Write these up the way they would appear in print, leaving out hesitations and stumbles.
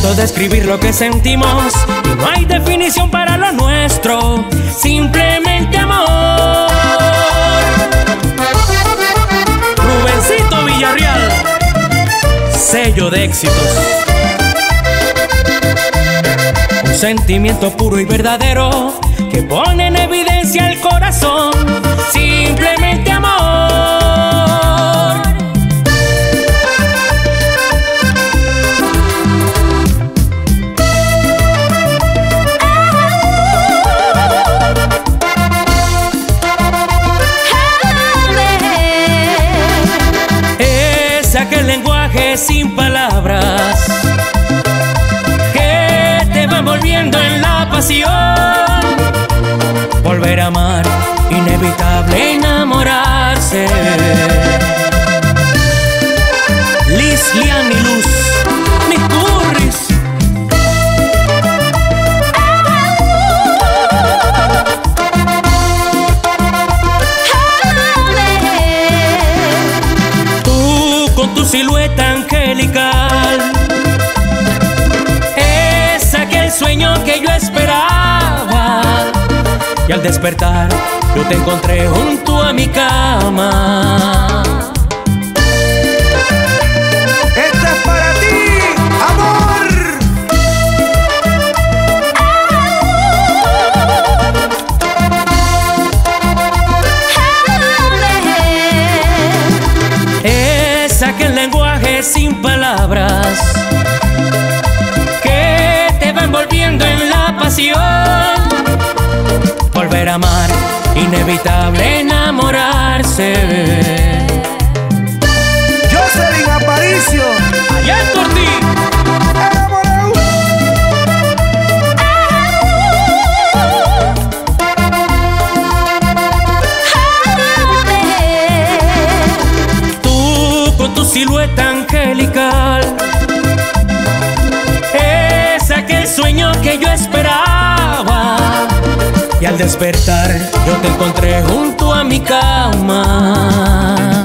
Intento describir lo que sentimos y no hay definición para lo nuestro, simplemente amor. Rubencito Villarreal, sello de éxitos. Un sentimiento puro y verdadero que pone en evidencia el corazón, simplemente amor. Aquel lenguaje sin palabras que te va envolviendo en la pasión. Volver a amar, inevitable enamorarse. Liz, Lian y Luz, mis curris. Con tu silueta angelical, es aquel sueño que yo esperaba, y al despertar yo te encontré junto a mi cama. Esta es para ti, amor. Es aquel lenguaje sin palabras que te va envolviendo en la pasión. Volver a amar, inevitable enamorarse. Jocelyn Aparicio, Allá es por ti. Tu silueta angelical es aquel sueño que yo esperaba, y al despertar yo te encontré junto a mi cama.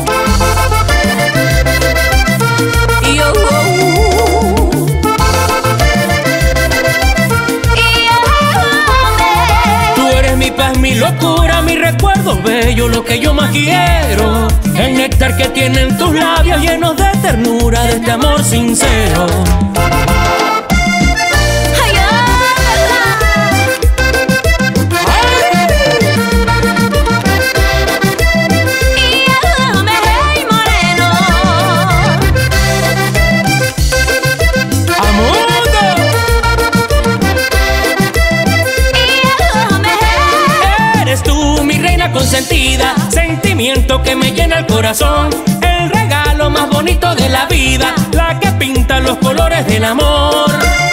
Tú eres mi paz, mi locura, mi recuerdo bello, lo que yo más quiero. El néctar que tienen tus labios llenos de ternura, de este amor sincero. Consentida, sentimiento que me llena el corazón, el regalo más bonito de la vida, la que pinta los colores del amor.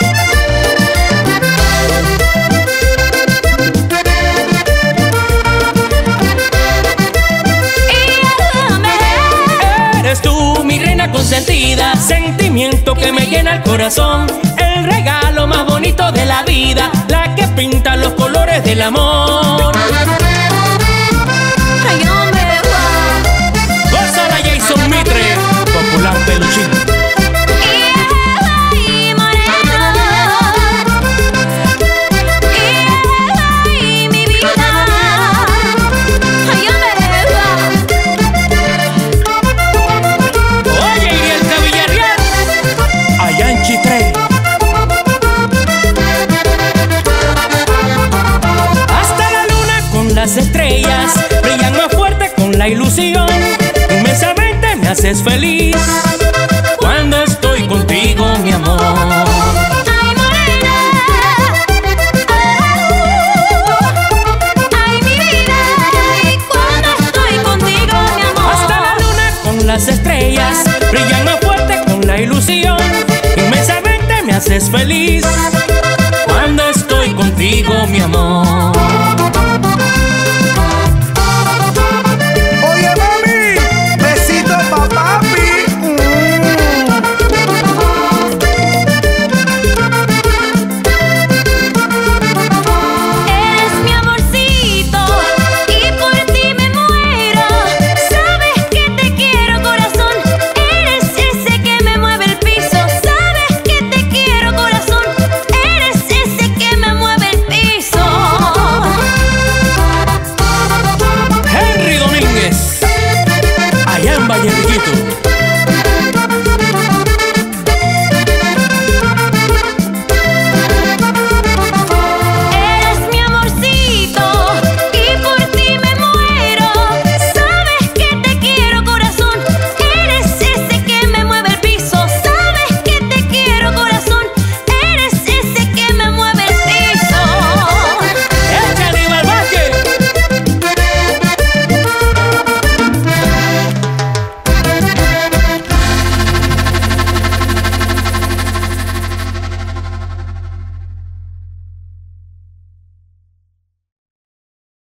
Eres tú mi reina consentida, sentimiento que me llena el corazón, el regalo más bonito de la vida, la que pinta los colores del amor. Gózala Jason Mitre, popular peluchín. Oye, y el Villarreal, allá en Chitré. Hasta la luna con las estrellas brillan más fuerte con la ilusión. Inmensamente me haces feliz cuando estoy contigo, mi amor. Ay, morena, ay, mi vida, ay, cuando estoy contigo, mi amor. Hasta la luna con las estrellas brillan más fuerte con la ilusión. Inmensamente me haces feliz cuando estoy contigo, mi amor.